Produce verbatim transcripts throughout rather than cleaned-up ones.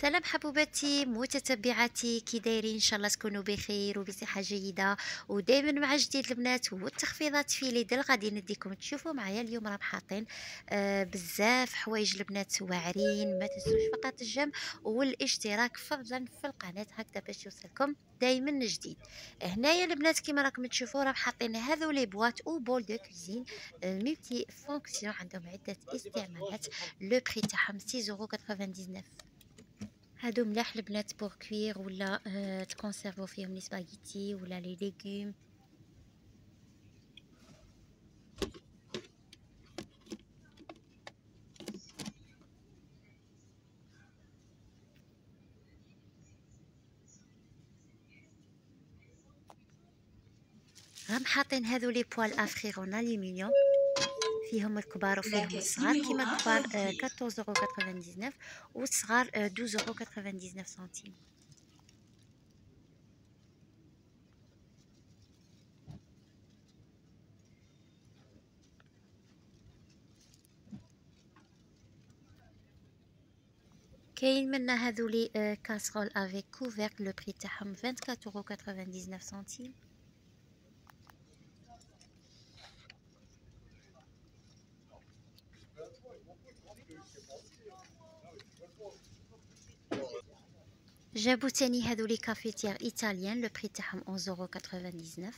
سلام حبوباتي متتبعاتي، كي دايرين؟ ان شاء الله تكونوا بخير وبصحه جيده ودائما مع جديد البنات والتخفيضات في ليدل. غادي نديكم تشوفوا معايا اليوم راهم حاطين آه بزاف حوايج البنات واعرين. ما تنسوش فقط الجيم والاشتراك فضلا في القناه هكذا باش يوصلكم دائما جديد. هنايا البنات كيما راكم تشوفوا راهم حاطين هذو لي بواط او بول دو كوزين ملتي فونكسيون، عندهم عده استعمالات. لو بري تاعهم ستة يورو تسعة وتسعين. هادو ملاح البنات بوغ كوير ولا آه تكونسيرفو فيهم لي سباغيتي ولا لي ليغوم. راهم حاطين هادو لي بوال افريغون الومنيوم، فيهم الكبار وفيهم الصغار. كيما الكبار آه أربعطاش يورو تسعة وتسعين والصغار آه اثناش يورو تسعة وتسعين سنتيم. كاين منا هادو لي آه كاسرول افيك كوفرت، لو بري تاعهم أربعة وعشرين يورو تسعة وتسعين سنتيم. جابو تاني هادو لي كافيتير ايطاليان، لو بري تاعهم أحد عشر يورو تسعة وتسعين.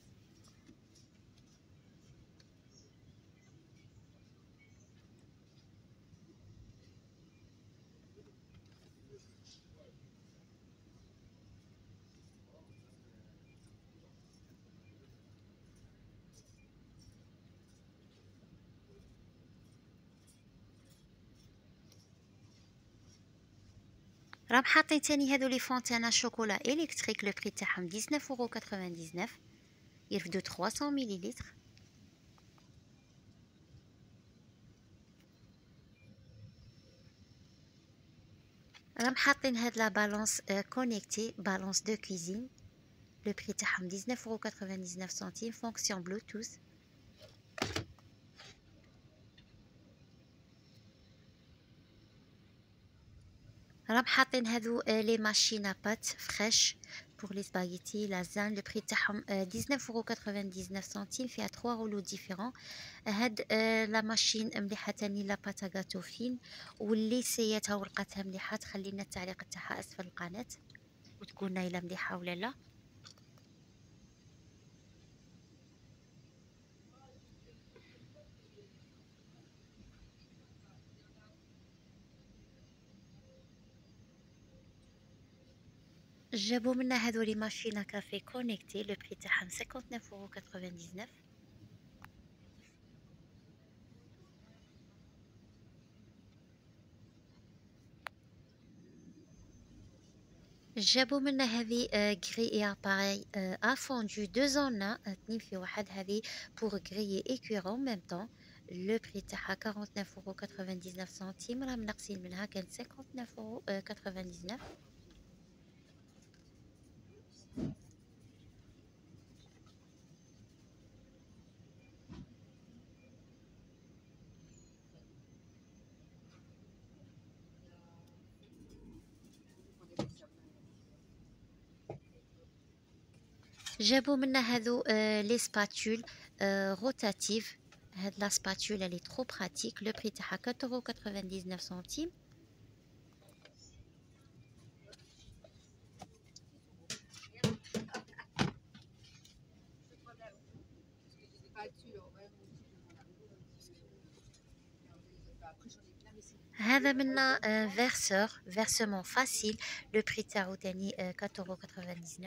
راهم حاطين تاني هادو لي فونتانا شوكولا الكتريك، لو بري تاعهم تسعطاش يورو تسعة وتسعين، يرفدو ثلاثمية مليلتر. راهم حاطين هاد لا بالونس كونيكتي، بالونس دو كوزين، لو بري تاعهم تسعطاش يورو تسعة وتسعين سنتيم، فونكسيون بلوتوث. راهم حاطين هادو لي ماشين بات فريش بور لي سباغيتي لازان، لو بري تاعهم تسعطاش يورو تسعة وتسعين سنتيم، فيها ثلاثة رولو ديفيرون. هاد لا ماشين مليحه تاني لا باتا غاتو فين، واللي سيتها ولقاتها مليحه تخلي لنا التعليق تاعها اسفل القناه وتقولنا الا مليحه ولا لا. جابوا منا هذو لي ماشينا كافي كونيكتي، لو بري تاعهم تسعة وخمسين يورو تسعة وتسعين. جابوا منا هذه غري اي اباري ا فوندو دو زون اثنين في واحد، هذه بور غريي اي كوير اون ميم طون. لو بري تاعها تسعة وأربعين يورو تسعة وتسعين سنتيم، راهم ناقصين منها كانت تسعة وتسعين يورو تسعة وتسعين. جابوا منا هذو لي سباتول روتاتيف. هاد لا سباتول اللي ترو براتيك، لو بري تاعها أربعة يورو تسعة وتسعين سنتيم. هذا منا فيرسور فيرسمون فاسيل، لو بري تاعو تاني أربعة يورو تسعة وتسعين.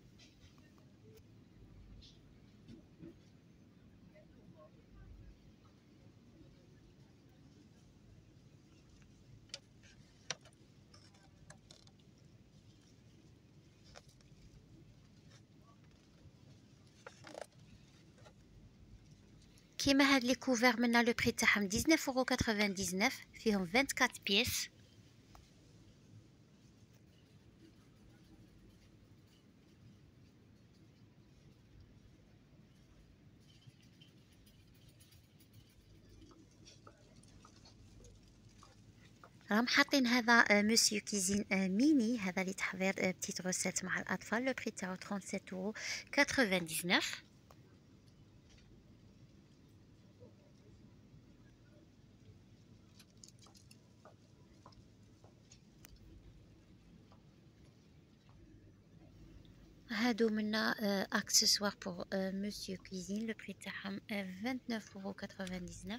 كيما هاد لي كوفر منا لو بري تاعهم تسعطاش يورو تسعة وتسعين، فيهم أربعة وعشرين بيس. راهم حاطين هذا آه، موسيو كيزين آه، ميني، هذا لتحضير آه، بتيت غوسيت مع الأطفال. لو بري تاعو سبعة وثلاثين يورو تسعة وتسعين. هادو منا اكسسوار بور موسيو كوزين، لو بري تاعهم تسعة وعشرين يورو تسعة وتسعين.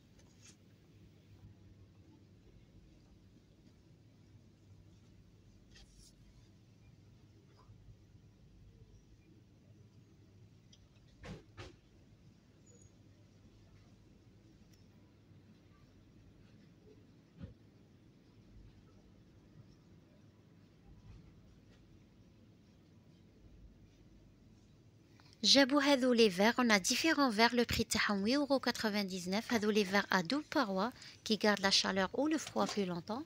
جابو هذو لي فيغ، on a différents verres، le prix تاعهم huit euros quatre-vingt-dix-neuf. هذو لي فيغ à double paroi qui gardent la chaleur ou le froid plus longtemps.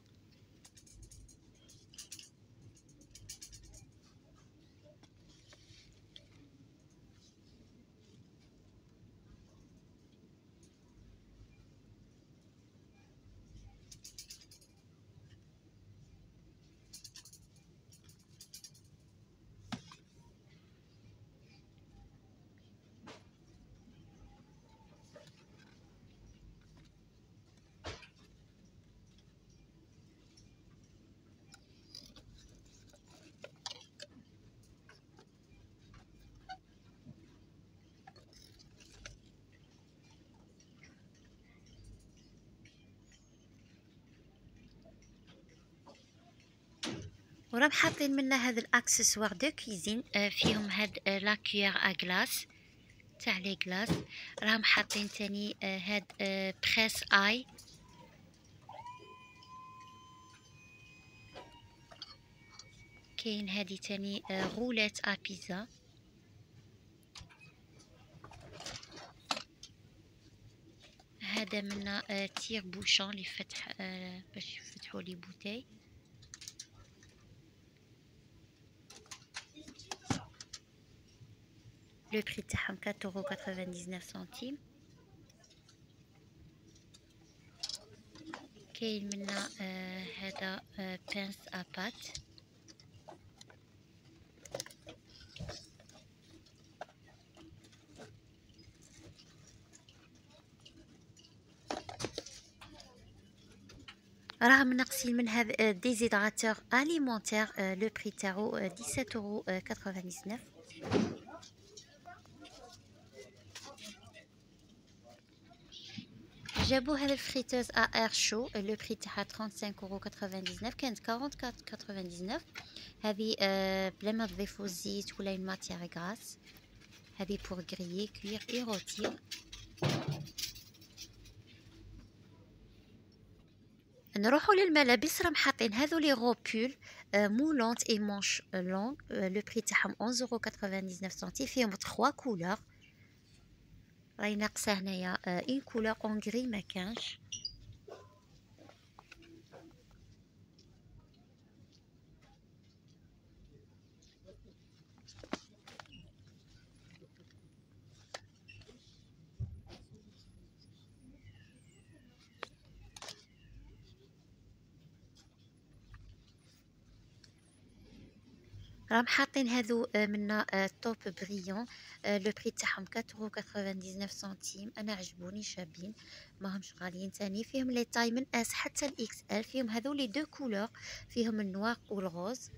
وراهم حاطين منا هاد الاكسسوار دو كوزين فيهم هاد لا كويير ا غلاس تاع لي غلاس. راهم حاطين تاني هاد بريس اي، كاين هادي تاني رولات ا بيتزا. هذا منا تير بوشون لفتح باش يفتحوا لي بوتاي. لو بري تاعهم quatre euros quatre-vingt-dix-neuf centimes. كاين منا آه هذا آه بانس ابات. راهم ناقصين من هذا ديزيدراتور اليمونتير، لو بري تاعو dix-sept euros quatre-vingt-dix-neuf. جابو هذا الفريتوز ا اير شو، لو بري تاعها خمسة وثلاثين euros quatre-vingt-dix-neuf، كانت أربعة وأربعين euros quatre-vingt-dix-neuf. هذه بلا ما تضيفوا الزيت ولا الماتيير غراس. هذه بور غريي كوير اي روتير. نروحوا للملابس، راهم حاطين هذو لي غوبول مولونت اي مونش لونغ، لو بري تاعهم onze euros quatre-vingt-dix-neuf centimes. فيهم ثلاثة كولور، راهي ناقصه هنايا اون كولور اون غري ما كانش. راهم حاطين هذو منا توب بريون، لو بري تاعهم quatre euros quatre-vingt-dix-neuf centimes. انا عجبوني شابين ماهمش غاليين. تاني فيهم لي تاي من اس حتى الاكس ال، فيهم هذو لي دو كولور، فيهم النوار والغوز.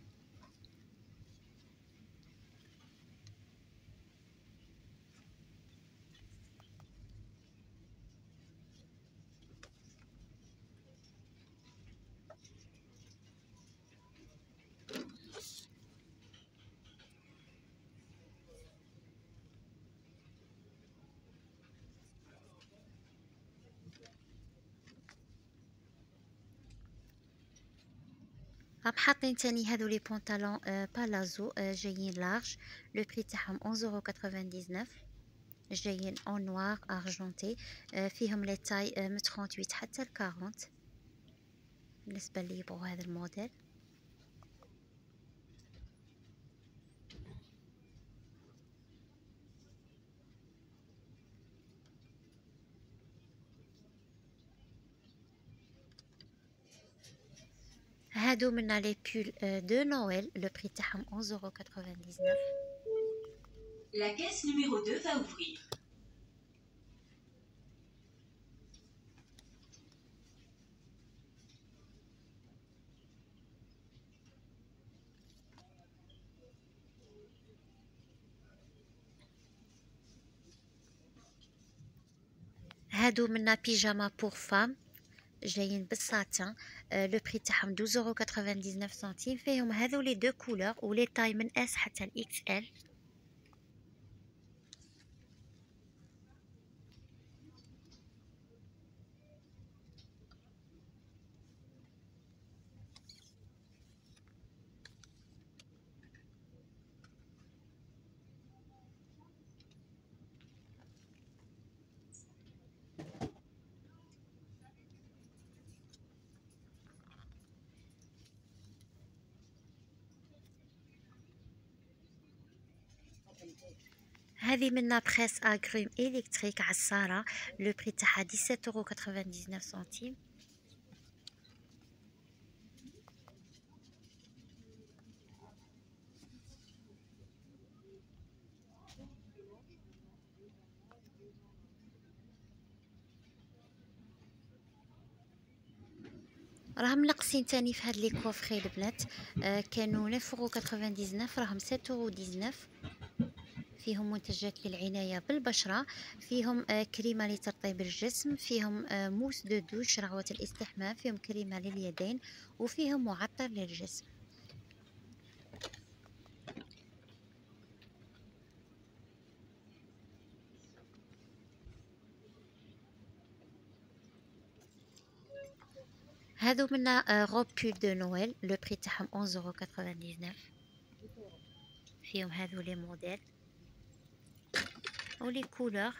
راهم حاطين تاني هذو لي بونطالون بالازو جايين لارج، لو بري تاعهم onze euros quatre-vingt-dix-neuf. جايين اون نوار ارجونتي، فيهم لي تاي من ثمانية وثلاثين حتى ل أربعين بالنسبه اللي يبغوا هذا الموديل. هادو منا لي بول دو نويل، لو بري تاعهم onze euros quatre-vingt-dix-neuf. La caisse numéro deux va ouvrir. هادو منا بيجاما بور فام جايين بالساتان، لو بري تاعهم douze euros quatre-vingt-dix-neuf centimes. فيهم هذو لي دو كولور ولي تاي من اس حتى الاكس ال. هذه منا بريس اغروم الكتريك عصاره، لو بري تاعها dix-sept euros quatre-vingt-dix-neuf centimes. راهم ناقصين تاني في هاد لي كوفري البنات، آه كانوا neuf euros quatre-vingt-dix-neuf، راهم sept euros dix-neuf. فيهم منتجات للعناية بالبشرة، فيهم آه كريمة لترطيب الجسم، فيهم آه موس دو دوش رغوة الاستحمام، فيهم كريمة لليدين، وفيهم معطر للجسم. هادو منا آه غوب بول دو نويل، لو بري تاعهم onze euros quatre-vingt-dix-neuf. فيهم هادو لي موديل ولي كولور.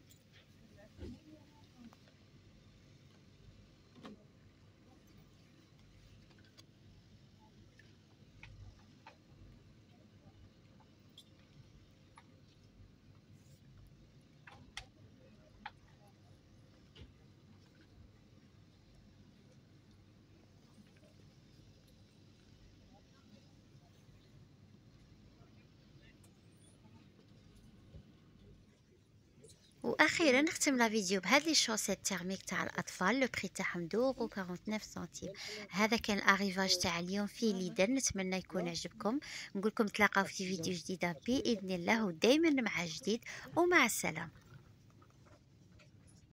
واخيرا نختم لا فيديو بهاد لي شوسيت تيرميك تاع الاطفال، لو بري تاعهم deux euros quarante-neuf centimes. هذا كان الاريفاج تاع اليوم في ليدل، نتمنى يكون عجبكم. نقولكم تلاقاو في فيديو جديده باذن الله، ودائما مع جديد، ومع السلامه.